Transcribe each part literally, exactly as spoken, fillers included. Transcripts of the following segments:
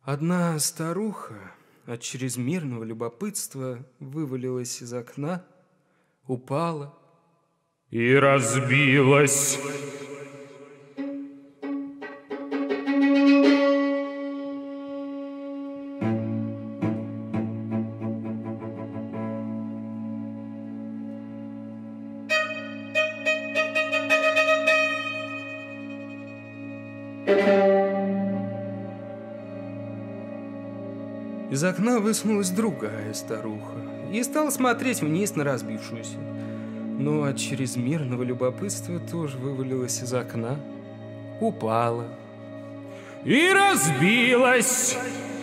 Одна старуха от чрезмерного любопытства вывалилась из окна, упала и разбилась. Из окна высунулась другая старуха и стала смотреть вниз на разбившуюся. Но от чрезмерного любопытства тоже вывалилась из окна, упала и разбилась.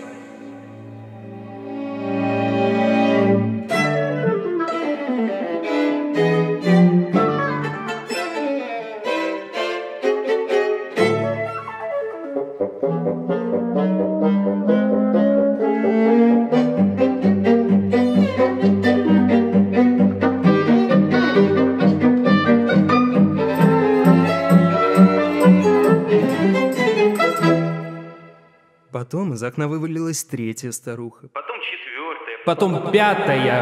Потом из окна вывалилась третья старуха. Потом четвертая. Потом пятая.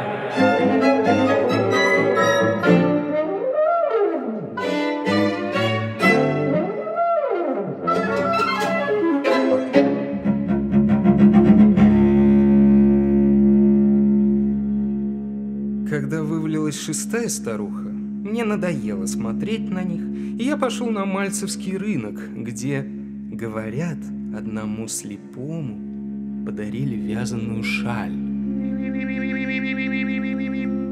Когда вывалилась шестая старуха, мне надоело смотреть на них, и я пошел на Мальцевский рынок, где, говорят, одному слепому подарили вязаную шаль.